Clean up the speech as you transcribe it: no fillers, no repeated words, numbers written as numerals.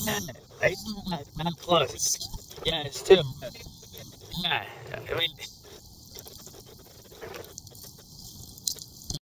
No, right? Not close. Yeah, it's too much. Nah, I mean,